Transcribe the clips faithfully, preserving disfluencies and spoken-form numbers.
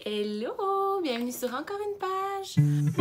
Hello! Bienvenue sur encore une page!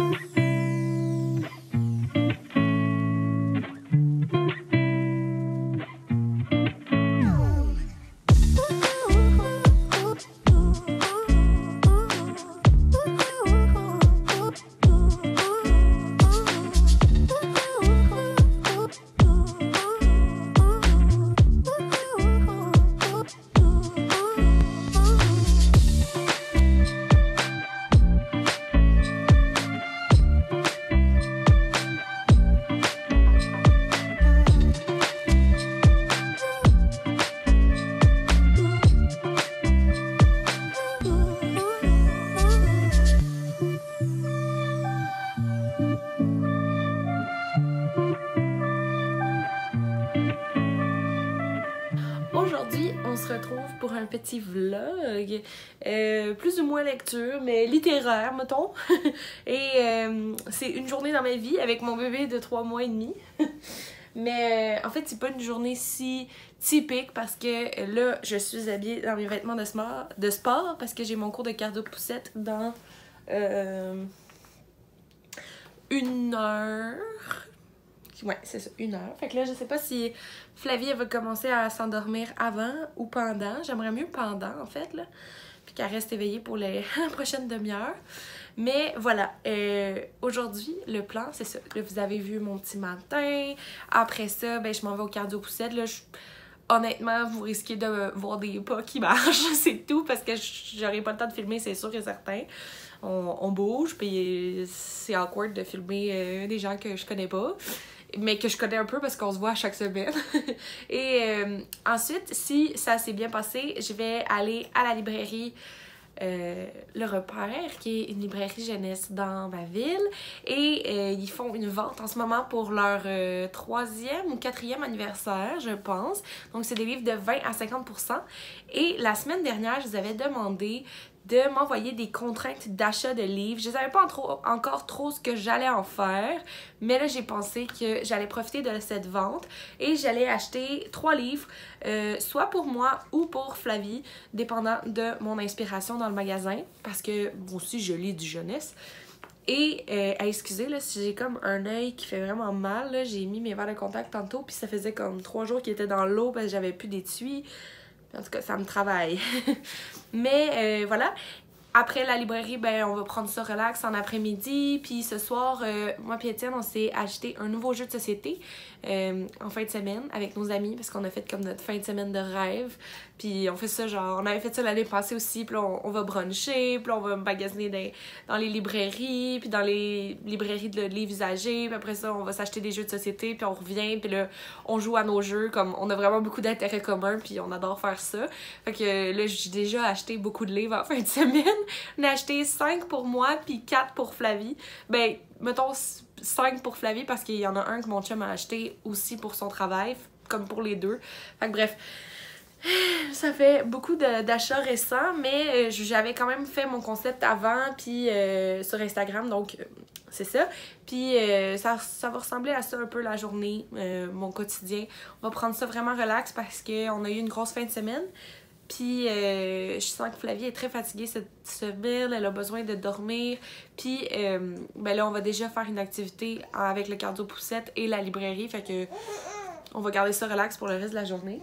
Aujourd'hui, on se retrouve pour un petit vlog, euh, plus ou moins lecture, mais littéraire, mettons. Et euh, c'est une journée dans ma vie avec mon bébé de trois mois et demi. Mais euh, en fait, c'est pas une journée si typique parce que là, je suis habillée dans mes vêtements de sport, de sport parce que j'ai mon cours de cardio-poussette dans euh, une heure. Ouais, c'est ça, une heure. Fait que là, je sais pas si Flavie, elle va commencer à s'endormir avant ou pendant. J'aimerais mieux pendant, en fait, là. Puis qu'elle reste éveillée pour les prochaines demi-heures. Mais voilà, euh, aujourd'hui, le plan, c'est ça. Là, vous avez vu mon petit matin. Après ça, ben, je m'en vais au cardio-poussette. Là, je... Honnêtement, vous risquez de voir des pas qui marchent, c'est tout, parce que j'aurai pas le temps de filmer, c'est sûr et certain. On, on bouge, puis c'est awkward de filmer euh, des gens que je connais pas. Mais que je connais un peu parce qu'on se voit à chaque semaine. Et euh, ensuite, si ça s'est bien passé, je vais aller à la librairie euh, Le Repère, qui est une librairie jeunesse dans ma ville. Et euh, ils font une vente en ce moment pour leur euh, troisième ou quatrième anniversaire, je pense. Donc, c'est des livres de vingt à cinquante pour cent. Et la semaine dernière, je vous avais demandé de m'envoyer des contraintes d'achat de livres. Je ne savais pas trop, encore trop ce que j'allais en faire, mais là, j'ai pensé que j'allais profiter de cette vente et j'allais acheter trois livres, euh, soit pour moi ou pour Flavie, dépendant de mon inspiration dans le magasin, parce que moi aussi, je lis du jeunesse. Et, euh, excusez, là, si j'ai comme un œil qui fait vraiment mal, j'ai mis mes verres de contact tantôt, puis ça faisait comme trois jours qu'ils étaient dans l'eau parce que j'avais plus d'étui. En tout cas, ça me travaille. Mais euh, voilà. Après la librairie, ben on va prendre ça relax en après-midi. Puis ce soir, euh, moi et Étienne, on s'est acheté un nouveau jeu de société euh, en fin de semaine avec nos amis parce qu'on a fait comme notre fin de semaine de rêve. Puis on fait ça genre, on avait fait ça l'année passée aussi. Puis là, on, on va bruncher, puis là, on va magasiner dans, dans les librairies, puis dans les librairies de livres usagés. Puis après ça, on va s'acheter des jeux de société, puis on revient, puis là, on joue à nos jeux. Comme on a vraiment beaucoup d'intérêts communs, puis on adore faire ça. Fait que là, j'ai déjà acheté beaucoup de livres en fin de semaine. On a acheté cinq pour moi, puis quatre pour Flavie. Ben, mettons cinq pour Flavie parce qu'il y en a un que mon chum a acheté aussi pour son travail, comme pour les deux. Fait que bref, ça fait beaucoup d'achats récents, mais j'avais quand même fait mon concept avant, puis euh, sur Instagram, donc euh, c'est ça. Puis euh, ça, ça va ressembler à ça un peu la journée, euh, mon quotidien. On va prendre ça vraiment relax parce qu'on a eu une grosse fin de semaine. Puis euh, je sens que Flavie est très fatiguée cette semaine, elle a besoin de dormir. Puis euh, ben là, on va déjà faire une activité avec le cardio-poussette et la librairie. Fait que on va garder ça relax pour le reste de la journée.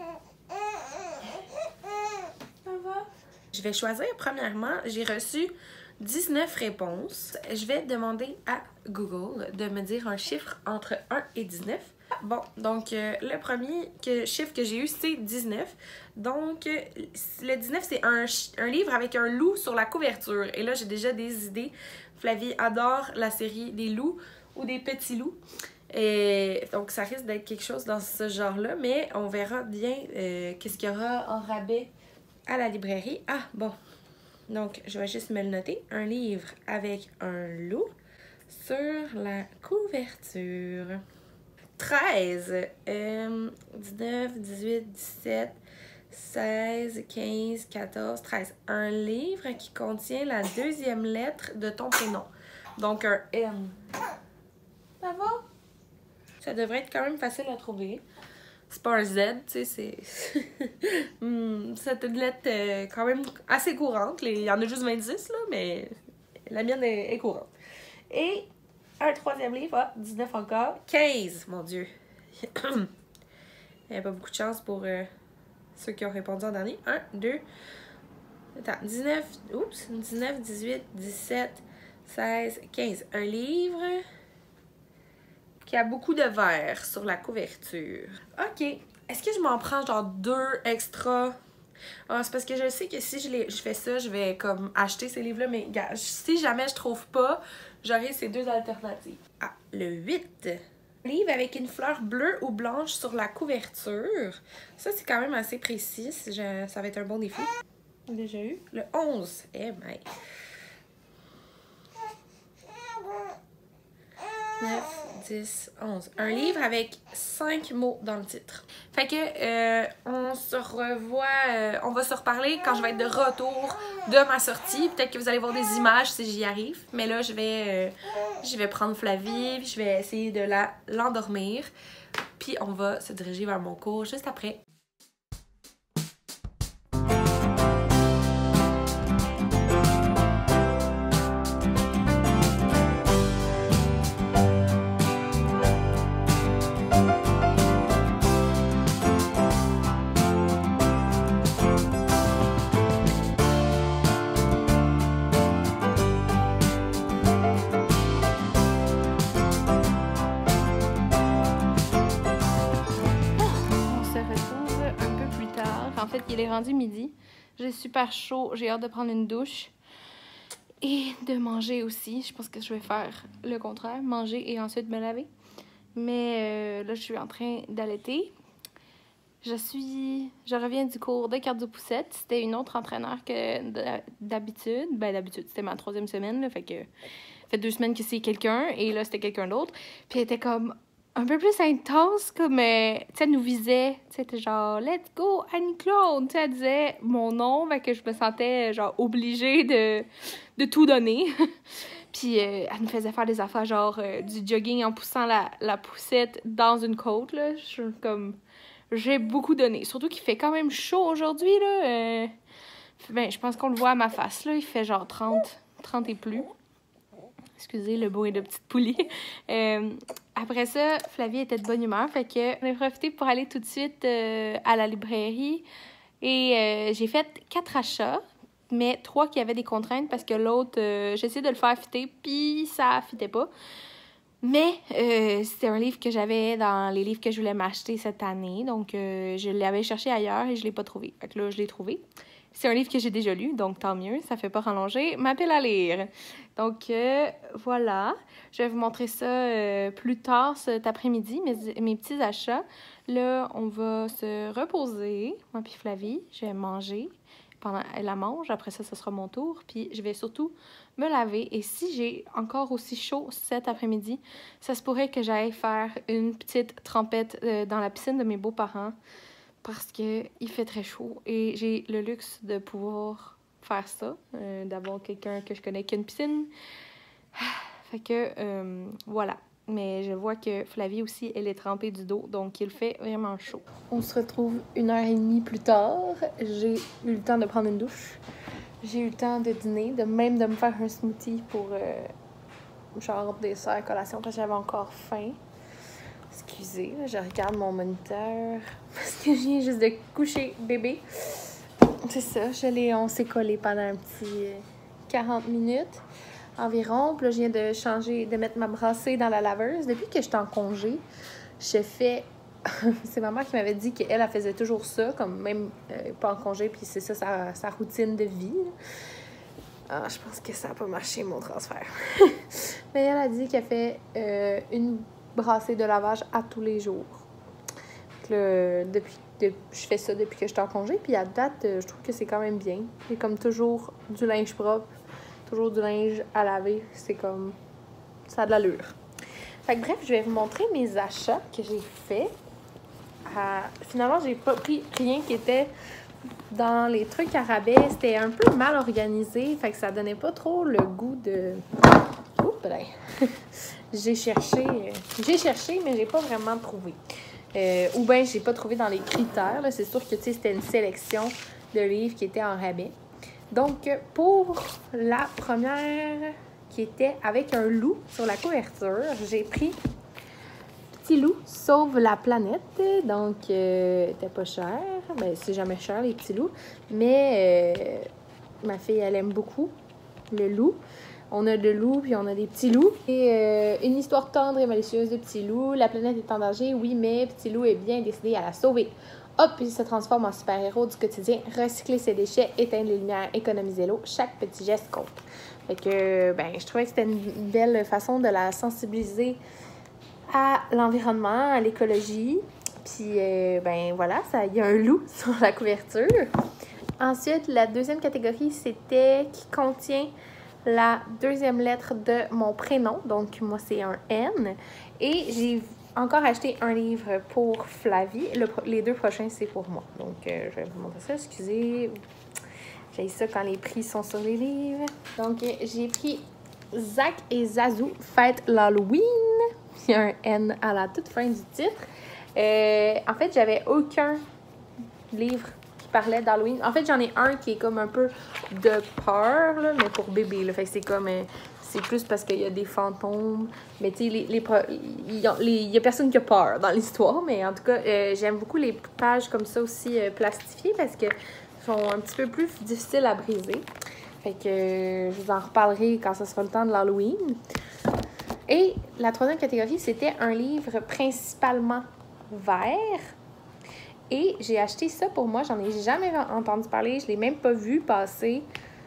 Ça va? Je vais choisir premièrement, j'ai reçu dix-neuf réponses. Je vais demander à Google de me dire un chiffre entre un et dix-neuf. Bon, donc euh, le premier que, chiffre que j'ai eu, c'est dix-neuf. Donc, euh, le dix-neuf, c'est un, un livre avec un loup sur la couverture. Et là, j'ai déjà des idées. Flavie adore la série des loups ou des petits loups. Et donc, ça risque d'être quelque chose dans ce genre-là. Mais on verra bien euh, qu'est-ce qu'il y aura en rabais à la librairie. Ah, bon. Donc, je vais juste me le noter. Un livre avec un loup sur la couverture. treize, euh, dix-neuf, dix-huit, dix-sept, seize, quinze, quatorze, treize. Un livre qui contient la deuxième lettre de ton prénom. Donc un N. Ça va? Ça devrait être quand même facile à trouver. c'est pas un Z, tu sais, c'est... hmm, c'est une lettre euh, quand même assez courante. Il y en a juste vingt-six, là, mais la mienne est, est courante. Et un troisième livre, ah, dix-neuf encore, quinze, mon Dieu. Il n'y a pas beaucoup de chance pour euh, ceux qui ont répondu en dernier. un, deux, attends, dix-neuf, oups, dix-neuf, dix-huit, dix-sept, seize, quinze. Un livre qui a beaucoup de verre sur la couverture. OK. Est-ce que je m'en prends genre deux extra? Ah, c'est parce que je sais que si je, les, je fais ça, je vais comme acheter ces livres-là, mais gars, si jamais je trouve pas, j'aurai ces deux alternatives. Ah, le huit. Livre avec une fleur bleue ou blanche sur la couverture. Ça, c'est quand même assez précis. Je, ça va être un bon défi. Déjà eu. Le onze. Eh ben. neuf, dix, onze. Un livre avec cinq mots dans le titre. Fait que, euh, on se revoit, euh, on va se reparler quand je vais être de retour de ma sortie. Peut-être que vous allez voir des images si j'y arrive. Mais là, je vais, euh, je vais prendre Flavie, puis je vais essayer de la l'endormir. Puis on va se diriger vers mon cours juste après. En fait, il est rendu midi. J'ai super chaud. J'ai hâte de prendre une douche. Et de manger aussi. Je pense que je vais faire le contraire. Manger et ensuite me laver. Mais euh, là, je suis en train d'allaiter. Je suis... Je reviens du cours de cardio-poussette. C'était une autre entraîneur que d'habitude. Ben, d'habitude, c'était ma troisième semaine. Là, fait que... Ça fait deux semaines que c'est quelqu'un. Et là, c'était quelqu'un d'autre. Puis elle était comme... un peu plus intense, comme, euh, tu sais, elle nous visait, tu sais, genre, let's go, Annie-Claude, tu sais, elle disait mon nom, fait que je me sentais, genre, obligée de, de tout donner. Puis, euh, elle nous faisait faire des affaires, genre, euh, du jogging en poussant la, la poussette dans une côte, là, je suis comme, j'ai beaucoup donné, surtout qu'il fait quand même chaud aujourd'hui, là, euh, ben, je pense qu'on le voit à ma face, là, il fait genre trente, trente et plus. Excusez le bruit de petite poulie. Euh, après ça, Flavie était de bonne humeur. Fait que on a profité pour aller tout de suite euh, à la librairie. Et euh, j'ai fait quatre achats, mais trois qui avaient des contraintes parce que l'autre, euh, j'ai essayé de le faire fitter, puis ça fitait pas. Mais euh, c'était un livre que j'avais dans les livres que je voulais m'acheter cette année. Donc, euh, je l'avais cherché ailleurs et je l'ai pas trouvé. Fait que là, je l'ai trouvé. C'est un livre que j'ai déjà lu, donc tant mieux, ça fait pas rallonger ma pile à lire. Donc, euh, voilà. Je vais vous montrer ça euh, plus tard cet après-midi, mes, mes petits achats. Là, on va se reposer, moi puis Flavie. Je vais manger pendant elle la mange. Après ça, ce sera mon tour. Puis, je vais surtout me laver. Et si j'ai encore aussi chaud cet après-midi, ça se pourrait que j'aille faire une petite trempette euh, dans la piscine de mes beaux-parents. Parce qu'il fait très chaud et j'ai le luxe de pouvoir faire ça, euh, d'avoir quelqu'un que je connais qui a une piscine. Fait que, euh, voilà. Mais je vois que Flavie aussi, elle est trempée du dos, donc il fait vraiment chaud. On se retrouve une heure et demie plus tard. J'ai eu le temps de prendre une douche. J'ai eu le temps de dîner, de même de me faire un smoothie pour, euh, genre, dessert, collation, parce que j'avais encore faim. Excusez, là, je regarde mon moniteur parce que je viens juste de coucher bébé. C'est ça, je l'ai, on s'est collé pendant un petit quarante minutes environ. Puis là, je viens de changer, de mettre ma brassée dans la laveuse. Depuis que j'étais en congé, je fais... c'est ma mère qui m'avait dit qu'elle, elle faisait toujours ça, comme même euh, pas en congé, puis c'est ça sa, sa routine de vie. Ah, je pense que ça n'a pas marché, mon transfert. Mais elle a dit qu'elle fait euh, une brassée de lavage à tous les jours. Le, depuis, de, je fais ça depuis que je suis en congé, puis à date, je trouve que c'est quand même bien. C'est comme toujours du linge propre, toujours du linge à laver. C'est comme... ça a de l'allure. Fait que bref, je vais vous montrer mes achats que j'ai faits. Euh, finalement, j'ai pas pris rien qui était dans les trucs à rabais. C'était un peu mal organisé, fait que ça donnait pas trop le goût de... Oups, ben. j'ai cherché, j'ai cherché, mais j'ai pas vraiment trouvé. Euh, ou bien, je n'ai pas trouvé dans les critères. C'est sûr que c'était une sélection de livres qui étaient en rabais. Donc, pour la première qui était avec un loup sur la couverture, j'ai pris Petit loup sauve la planète. Donc, euh, c'était pas cher. Ben, c'est jamais cher, les petits loups. Mais euh, ma fille, elle aime beaucoup le loup. On a de loups, puis on a des petits loups. Et euh, une histoire tendre et malicieuse de Petit loup. La planète est en danger, oui, mais Petit loup est bien décidé à la sauver. Hop, il se transforme en super-héros du quotidien. Recycler ses déchets, éteindre les lumières, économiser l'eau. Chaque petit geste compte. Fait que, ben, je trouvais que c'était une belle façon de la sensibiliser à l'environnement, à l'écologie. Puis, euh, ben voilà, il y a un loup sur la couverture. Ensuite, la deuxième catégorie, c'était qui contient la deuxième lettre de mon prénom. Donc, moi, c'est un N. Et j'ai encore acheté un livre pour Flavie. Le, les deux prochains, c'est pour moi. Donc, euh, je vais vous montrer ça. Excusez. J'ai ça quand les prix sont sur les livres. Donc, euh, j'ai pris Zach et Zazou, fête l'Halloween. Il y a un N à la toute fin du titre. Euh, en fait, j'avais aucun livre qui parlait d'Halloween. En fait, j'en ai un qui est comme un peu de peur, là, mais pour bébé. Là. Fait que c'est comme... Euh, c'est plus parce qu'il y a des fantômes. Mais tu sais, les, les, il y a personne qui a peur dans l'histoire. Mais en tout cas, euh, j'aime beaucoup les pages comme ça aussi euh, plastifiées parce que sont un petit peu plus difficiles à briser. Fait que euh, je vous en reparlerai quand ce sera le temps de l'Halloween. Et la troisième catégorie, c'était un livre principalement vert. Et j'ai acheté ça pour moi. J'en ai jamais entendu parler. Je ne l'ai même pas vu passer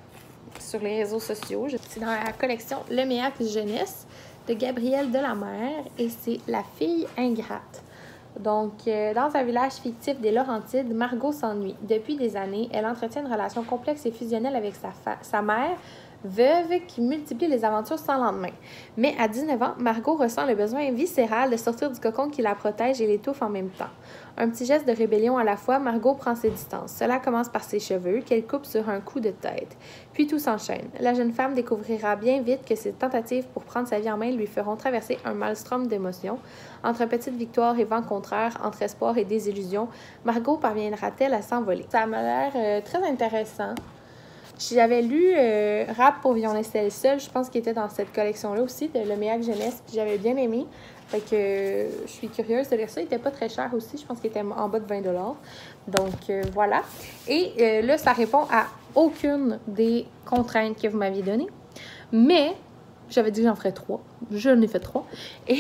sur les réseaux sociaux. C'est dans la collection Le Méac Jeunesse de Gabrielle Delamère. Et c'est La fille ingrate. Donc, euh, dans un village fictif des Laurentides, Margot s'ennuie. Depuis des années, elle entretient une relation complexe et fusionnelle avec sa, fa- sa mère, veuve qui multiplie les aventures sans lendemain. Mais à dix-neuf ans, Margot ressent le besoin viscéral de sortir du cocon qui la protège et l'étouffe en même temps. Un petit geste de rébellion à la fois, Margot prend ses distances. Cela commence par ses cheveux, qu'elle coupe sur un coup de tête. Puis tout s'enchaîne. La jeune femme découvrira bien vite que ses tentatives pour prendre sa vie en main lui feront traverser un maelstrom d'émotions. Entre petites victoires et vents contraires, entre espoir et désillusion, Margot parviendra-t-elle à s'envoler? Ça m'a l'air euh, très intéressant. J'avais lu euh, Rap pour Vion Estelle seul, je pense qu'il était dans cette collection-là aussi, de Le Méac Jeunesse, puis j'avais bien aimé. Fait que euh, je suis curieuse de lire ça. Il était pas très cher aussi, je pense qu'il était en bas de vingt dollars. Donc euh, voilà. Et euh, là, ça répond à aucune des contraintes que vous m'aviez données. Mais j'avais dit que j'en ferais trois. Je n'ai fait trois. Et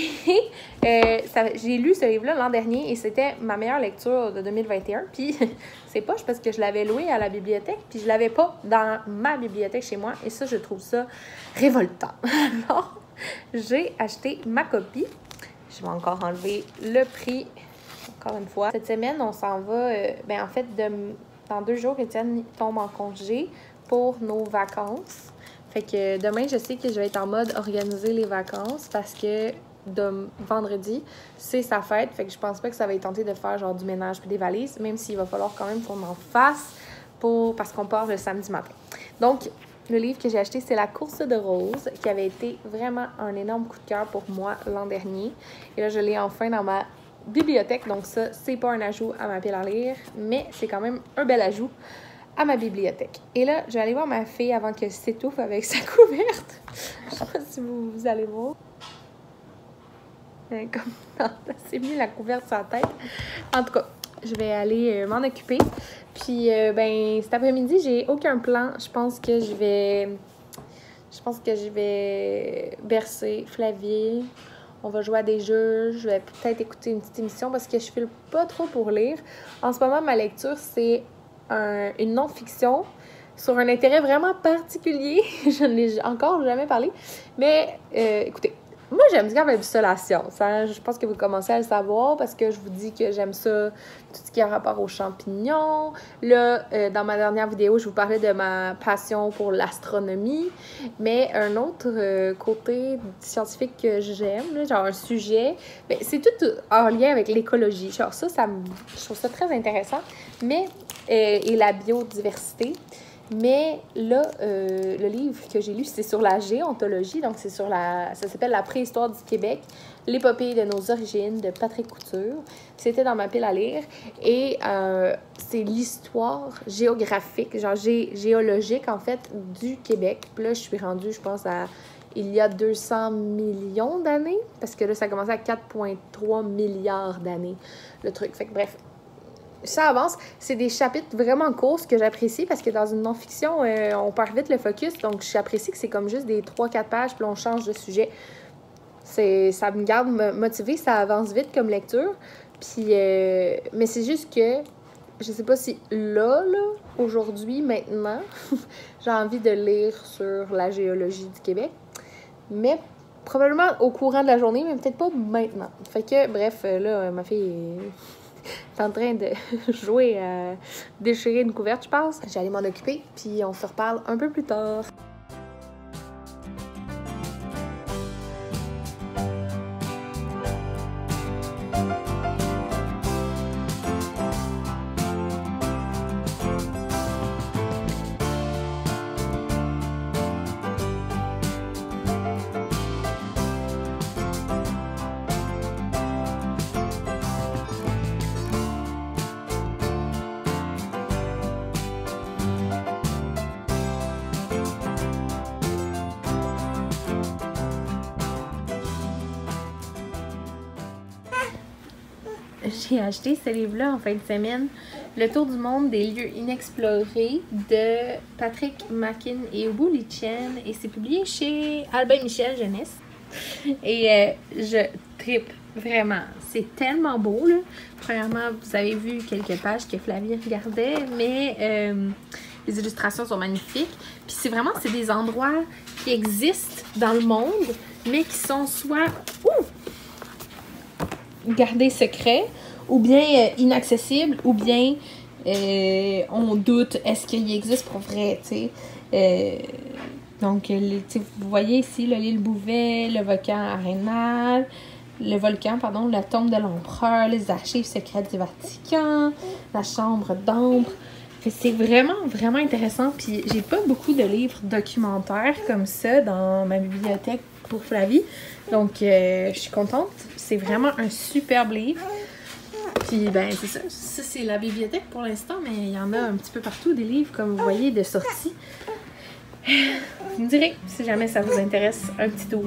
euh, ça, j'ai lu ce livre-là l'an dernier et c'était ma meilleure lecture de deux mille vingt et un. Puis c'est poche parce que je l'avais loué à la bibliothèque puis je l'avais pas dans ma bibliothèque chez moi. Et ça, je trouve ça révoltant. Alors, j'ai acheté ma copie. Je vais encore enlever le prix, encore une fois. Cette semaine, on s'en va, euh, ben en fait, de, dans deux jours, Étienne tombe en congé pour nos vacances. Fait que demain, je sais que je vais être en mode organiser les vacances parce que de vendredi, c'est sa fête. Fait que je pense pas que ça va être tenté de faire genre du ménage puis des valises, même s'il va falloir quand même qu'on en fasse pour, parce qu'on part le samedi matin. Donc, le livre que j'ai acheté, c'est La course de Rose, qui avait été vraiment un énorme coup de cœur pour moi l'an dernier. Et là, je l'ai enfin dans ma bibliothèque. Donc ça, c'est pas un ajout à ma pile à lire, mais c'est quand même un bel ajout à ma bibliothèque. Et là, je vais aller voir ma fille avant qu'elle s'étouffe avec sa couverte. Je sais pas si vous, vous allez voir. Elle, comme, elle s'est mis la couverte sur la tête. En tout cas, je vais aller euh, m'en occuper. Puis, euh, ben, cet après-midi, j'ai aucun plan. Je pense que je vais... Je pense que je vais bercer Flavie. On va jouer à des jeux. Je vais peut-être écouter une petite émission parce que je file pas trop pour lire. En ce moment, ma lecture, c'est un, une non-fiction sur un intérêt vraiment particulier. Je n'ai encore jamais parlé. Mais, euh, écoutez, moi, j'aime bien même ça, la science. Hein? Je pense que vous commencez à le savoir parce que je vous dis que j'aime ça, tout ce qui a rapport aux champignons. Là, euh, dans ma dernière vidéo, je vous parlais de ma passion pour l'astronomie. Mais un autre euh, côté scientifique que j'aime, là, genre un sujet, ben, c'est tout en lien avec l'écologie. Genre ça, ça me, je trouve ça très intéressant. Mais, euh, et la biodiversité. Mais là, euh, le livre que j'ai lu, c'est sur la géontologie, donc c'est sur la... ça s'appelle « La préhistoire du Québec, l'épopée de nos origines » de Patrick Couture. C'était dans ma pile à lire. Et euh, c'est l'histoire géographique, genre gé géologique, en fait, du Québec. Puis là, je suis rendue, je pense, à il y a deux cents millions d'années, parce que là, ça a commencé à quatre virgule trois milliards d'années, le truc. Fait que bref, ça avance. C'est des chapitres vraiment courts, ce que j'apprécie, parce que dans une non-fiction, euh, on perd vite le focus. Donc, j'apprécie que c'est comme juste des trois quatre pages, puis on change de sujet. C'est, ça me garde motivée, ça avance vite comme lecture. Puis, euh, mais c'est juste que, je sais pas si là, là, aujourd'hui, maintenant, j'ai envie de lire sur la géologie du Québec. Mais probablement au courant de la journée, mais peut-être pas maintenant. Fait que, bref, là, ma fille est en train de jouer à déchirer une couverte, je pense. J'allais m'en occuper, puis on se reparle un peu plus tard. J'ai acheté ce livre-là en fin de semaine, Le tour du monde des lieux inexplorés de Patrick Mackin et Wooly Chen, et c'est publié chez Albin Michel Jeunesse. Et euh, je trippe vraiment. C'est tellement beau, là. Premièrement, vous avez vu quelques pages que Flavie regardait, mais euh, les illustrations sont magnifiques. Puis c'est vraiment, c'est des endroits qui existent dans le monde, mais qui sont soit ouh, gardés secrets, ou bien euh, inaccessibles, ou bien euh, on doute, est-ce qu'il existe pour vrai, tu sais. Euh, donc, les, vous voyez ici l'île Bouvet, le volcan Arenal, le volcan, pardon, la tombe de l'empereur, les archives secrètes du Vatican, la chambre d'ombre. C'est vraiment, vraiment intéressant. Puis, j'ai pas beaucoup de livres documentaires comme ça dans ma bibliothèque pour Flavie. Donc, euh, je suis contente. C'est vraiment un superbe livre. Puis, ben, c'est ça. Ça, c'est la bibliothèque pour l'instant, mais il y en a un petit peu partout, des livres, comme vous voyez, de sortie. Vous me direz, si jamais ça vous intéresse, un petit tour.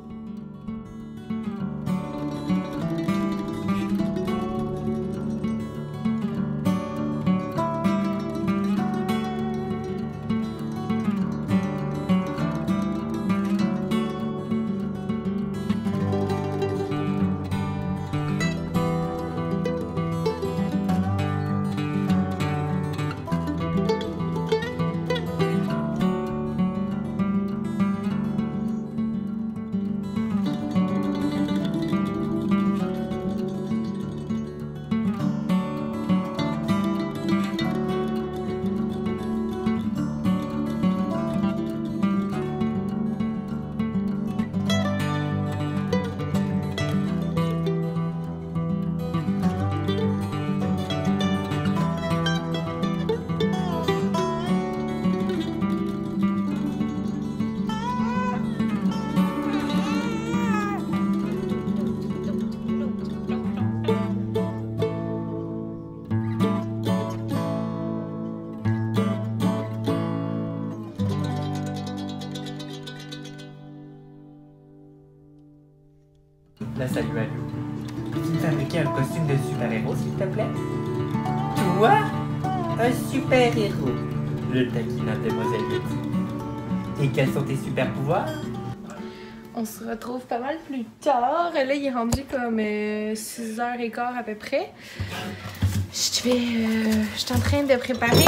Là, salut Alou. Peux-tu me fabriquer un costume de super-héros, s'il te plaît? Toi? Un super-héros? Je taquine, demoiselle Betty. Et quels sont tes super-pouvoirs? On se retrouve pas mal plus tard. Là, il est rendu comme euh, six heures quinze à peu près. Je vais... Euh, je suis en train de préparer...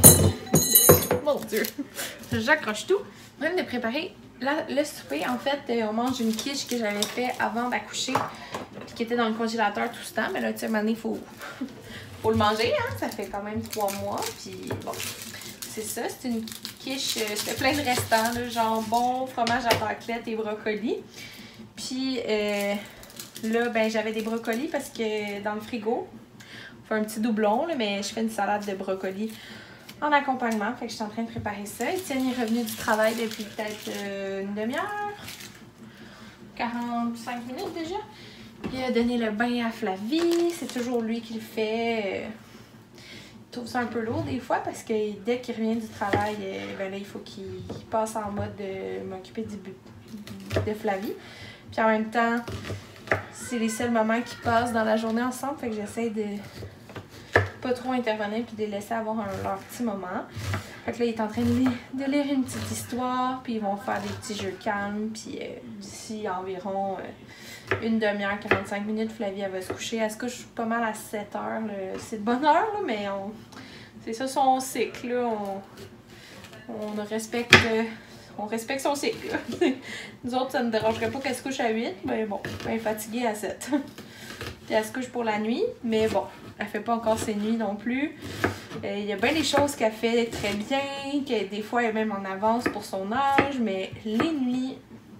Mon Dieu! J'accroche tout. Je suis en train de préparer la, le souper. En fait, euh, on mange une quiche que j'avais fait avant d'accoucher, puis qui était dans le congélateur tout ce temps. Mais là, tu sais, maintenant, il faut, faut le manger, hein? Ça fait quand même trois mois. Puis bon, c'est ça. C'est une quiche, euh, c'était plein de restants, là, jambon, fromage à raclette et brocoli. Puis euh, là, ben j'avais des brocolis parce que dans le frigo, on fait un petit doublon, là, mais je fais une salade de brocoli en accompagnement. Fait que je suis en train de préparer ça. Étienne est revenu du travail depuis peut-être euh, une demi-heure, quarante-cinq minutes déjà. Il a donné le bain à Flavie. C'est toujours lui qui le fait. Il trouve ça un peu lourd des fois parce que dès qu'il revient du travail, ben là, il faut qu'il passe en mode de m'occuper de Flavie. Puis en même temps, c'est les seuls moments qui passent dans la journée ensemble. Fait que j'essaie de pas trop intervenir puis de les laisser avoir un, leur petit moment. Fait que là, il est en train de lire, de lire une petite histoire. Puis ils vont faire des petits jeux calmes. Puis euh, d'ici environ euh, une demi-heure, quarante-cinq minutes, Flavie, elle va se coucher. Elle se couche pas mal à sept heures. C'est de bonne heure, là, mais on... c'est ça son cycle. Là. On... on respecte... Euh... On respecte son cycle. Nous autres, ça ne dérangerait pas qu'elle se couche à huit, mais bon, elle est fatiguée à sept. Puis elle se couche pour la nuit, mais bon, elle fait pas encore ses nuits non plus. Il euh, y a bien des choses qu'elle fait très bien, que des fois elle est même en avance pour son âge, mais les nuits,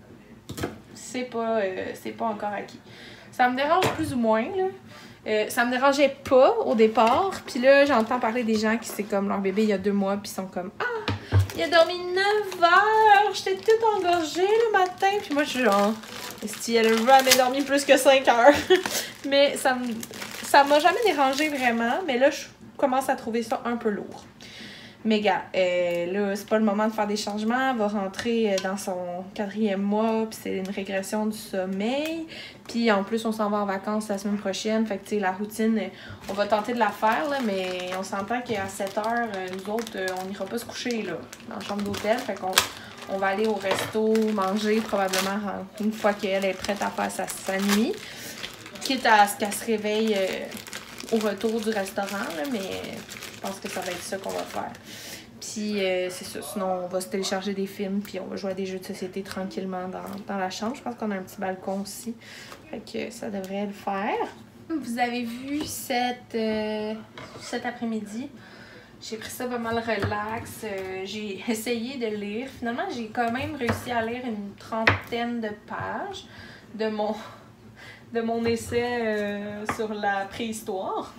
c'est pas, euh, c'est pas encore acquis. Ça me dérange plus ou moins, là. Euh, ça me dérangeait pas au départ, puis là, j'entends parler des gens qui c'est comme leur bébé il y a deux mois, puis ils sont comme « Ah! Il a dormi neuf heures! J'étais toute engorgée le matin! » Puis moi, je suis genre, si elle a jamais dormi plus que cinq heures. Mais ça me, ça m'a jamais dérangé vraiment. Mais là, je commence à trouver ça un peu lourd. Mais gars, euh, là, c'est pas le moment de faire des changements. Elle va rentrer dans son quatrième mois, puis c'est une régression du sommeil. Puis en plus, on s'en va en vacances la semaine prochaine. Fait que, tu sais, la routine, on va tenter de la faire, là, mais on s'entend qu'à sept heures, nous autres, on n'ira pas se coucher, là, dans la chambre d'hôtel. Fait qu'on on va aller au resto, manger, probablement, une fois qu'elle est prête à faire sa, sa nuit. Quitte à ce qu'elle se réveille euh, au retour du restaurant, là, mais... je pense que ça va être ça qu'on va faire. Puis euh, c'est ça. Sinon, on va se télécharger des films, puis on va jouer à des jeux de société tranquillement dans, dans la chambre. Je pense qu'on a un petit balcon aussi. Fait que ça devrait le faire. Vous avez vu cette, euh, cet après-midi. J'ai pris ça pas mal relax. Euh, j'ai essayé de lire. Finalement, j'ai quand même réussi à lire une trentaine de pages de mon, de mon essai euh, sur la préhistoire.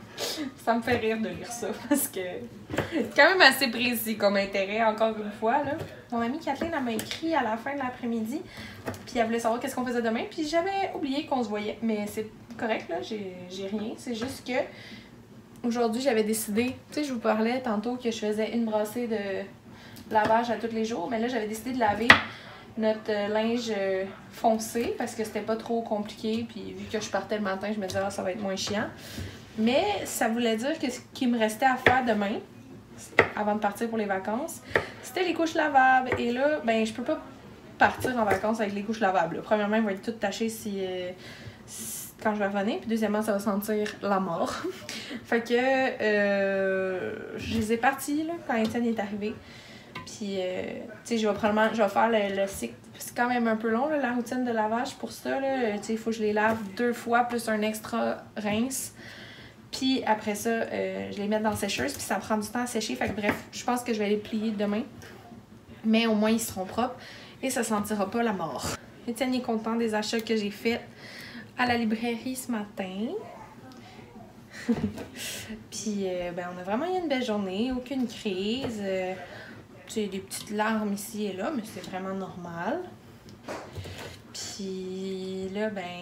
Ça me fait rire de lire ça parce que c'est quand même assez précis comme intérêt, encore une fois. Là. Mon amie Kathleen m'a écrit à la fin de l'après-midi, puis elle voulait savoir qu'est-ce qu'on faisait demain, puis j'avais oublié qu'on se voyait. Mais c'est correct, là, j'ai, j'ai rien. C'est juste que aujourd'hui, j'avais décidé, tu sais, je vous parlais tantôt que je faisais une brassée de lavage à tous les jours, mais là, j'avais décidé de laver notre euh, linge euh, foncé parce que c'était pas trop compliqué, puis vu que je partais le matin, je me disais, ah, ça va être moins chiant. Mais ça voulait dire que ce qui me restait à faire demain, avant de partir pour les vacances, c'était les couches lavables. Et là, ben je peux pas partir en vacances avec les couches lavables. Là. Premièrement, elles vont être toutes tachées si, euh, si, quand je vais revenir. Puis deuxièmement, ça va sentir la mort. Fait que euh, je les ai parties là, quand Étienne est arrivé. Puis, euh, tu sais, je vais probablement, je vais faire le, le cycle. C'est quand même un peu long, là, la routine de lavage pour ça. Tu sais, il faut que je les lave deux fois plus un extra rince. Puis après ça, euh, je les mets dans la sécheuse, puis ça prend du temps à sécher. Fait que bref, je pense que je vais les plier demain. Mais au moins, ils seront propres et ça sentira pas la mort. Étienne est content des achats que j'ai faits à la librairie ce matin. Puis, euh, ben, on a vraiment eu une belle journée, aucune crise. Euh, tu sais, des petites larmes ici et là, mais c'est vraiment normal. Puis là, ben...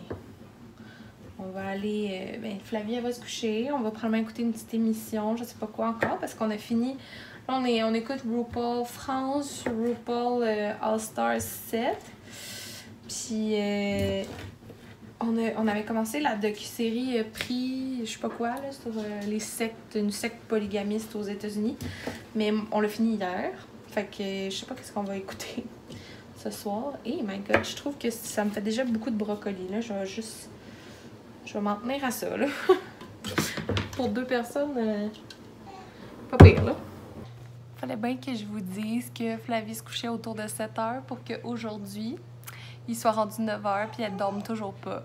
on va aller... Euh, ben, Flavie, elle va se coucher. On va probablement écouter une petite émission, je sais pas quoi encore, parce qu'on a fini... Là, on, est, on écoute RuPaul France, RuPaul euh, All-Stars sept. Puis, euh, on, a, on avait commencé la docu-série euh, Prix, je sais pas quoi, là, sur euh, les sectes, une secte polygamiste aux États-Unis. Mais on l'a fini hier. Fait que je sais pas qu'est-ce qu'on va écouter ce soir. Et my God, je trouve que ça me fait déjà beaucoup de brocoli, là. Je vais juste... Je vais m'en tenir à ça, là. Pour deux personnes, euh, pas pire, là. Fallait bien que je vous dise que Flavie se couchait autour de sept heures pour qu'aujourd'hui, il soit rendu neuf heures puis elle dorme toujours pas.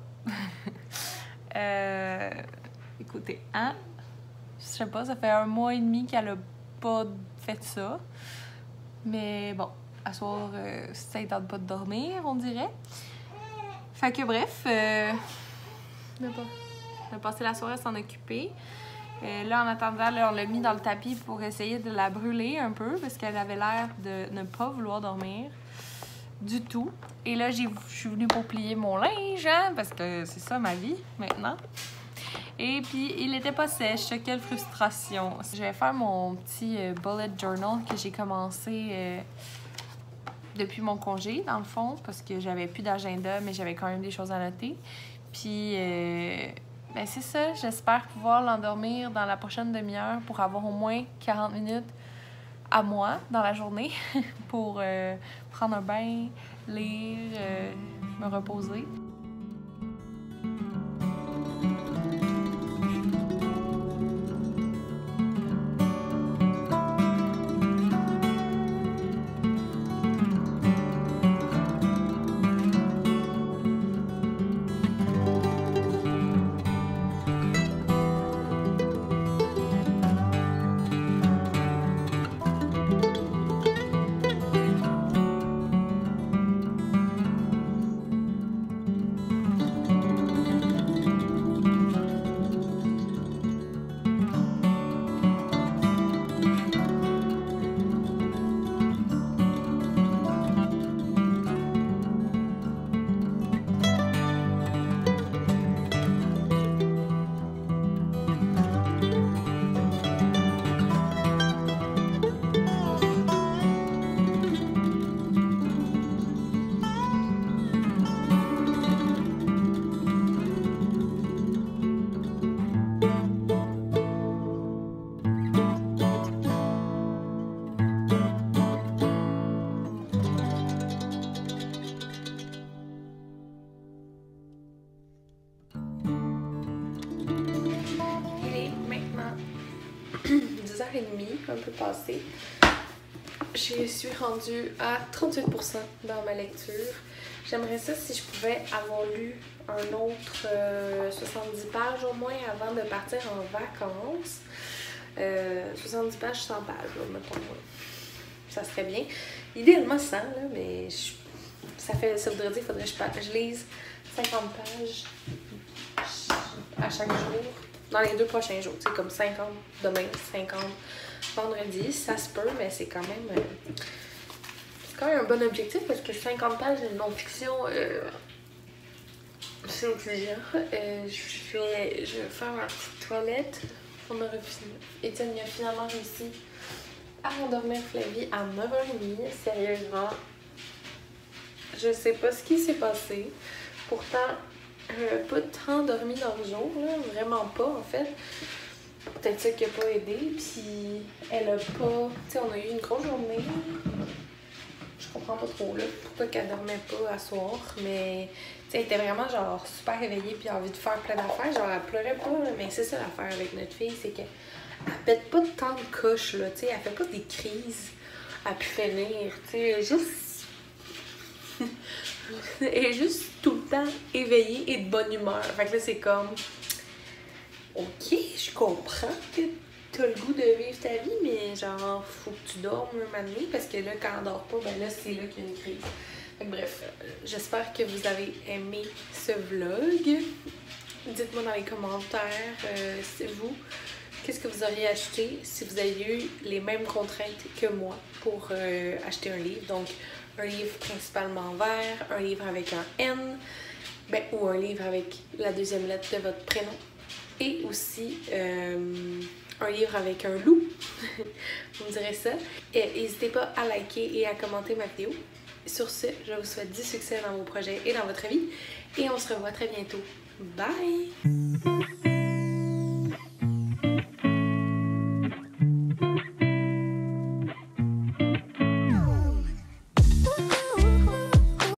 euh, écoutez, hein? Je sais pas, ça fait un mois et demi qu'elle a pas fait ça. Mais bon, à soir, euh, ça ne tente pas de dormir, on dirait. Fait que bref... Euh, On a passé la soirée à s'en occuper. Euh, là, en attendant, là, on l'a mis dans le tapis pour essayer de la brûler un peu parce qu'elle avait l'air de ne pas vouloir dormir du tout. Et là, je suis venue pour plier mon linge, hein, parce que c'est ça ma vie maintenant. Et puis, il n'était pas sèche. Quelle frustration. Je vais faire mon petit euh, bullet journal que j'ai commencé euh, depuis mon congé, dans le fond, parce que j'avais plus d'agenda, mais j'avais quand même des choses à noter. Puis... Euh, ben c'est ça, j'espère pouvoir l'endormir dans la prochaine demi-heure pour avoir au moins quarante minutes à moi dans la journée pour euh, prendre un bain, lire, euh, me reposer. dix heures trente, un peu passé. Je suis rendue à trente-huit pour cent dans ma lecture. J'aimerais ça si je pouvais avoir lu un autre euh, soixante-dix pages au moins avant de partir en vacances. Euh, soixante-dix pages, cent pages, là, mettons. Ça serait bien. Idéalement cent, là, mais je, ça, fait, ça voudrait dire qu'il faudrait que je, je lise cinquante pages à chaque jour. Dans les deux prochains jours, tu sais, comme cinquante demain, cinquante vendredi, ça se peut, mais c'est quand même euh, c'est quand même un bon objectif parce que cinquante pages de non-fiction, euh, c'est exigeant. Euh, je, vais, je vais faire ma petite toilette. On aurait fini. Étienne a finalement réussi à endormir Flavie à neuf heures trente. Sérieusement, je sais pas ce qui s'est passé. Pourtant, Euh, pas tant dormi dans le jour, là, vraiment pas en fait. Peut-être ça qui a pas aidé, puis elle a pas... Tu sais, on a eu une grosse journée. Je comprends pas trop là, pourquoi qu'elle dormait pas à soir, mais tu sais, elle était vraiment genre super réveillée puis envie de faire plein d'affaires. Genre, elle pleurait pas, là, mais c'est ça l'affaire avec notre fille, c'est qu'elle pète pas tant de coches, là, tu sais, elle fait pas des crises à pu finir, tu sais, juste... Elle est juste tout le temps éveillée et de bonne humeur. Fait que là, c'est comme... Ok, je comprends que t'as le goût de vivre ta vie, mais genre, faut que tu dormes un moment donné, parce que là, quand elle dort pas, ben là, c'est là qu'il y a une crise. Fait que bref, j'espère que vous avez aimé ce vlog. Dites-moi dans les commentaires, euh, c'est vous, qu'est-ce que vous auriez acheté si vous aviez eu les mêmes contraintes que moi pour euh, acheter un livre. Donc, un livre principalement vert, un livre avec un N, ben, ou un livre avec la deuxième lettre de votre prénom. Et aussi euh, un livre avec un loup. Vous me direz ça. Et n'hésitez pas à liker et à commenter ma vidéo. Sur ce, je vous souhaite du succès dans vos projets et dans votre vie. Et on se revoit très bientôt. Bye!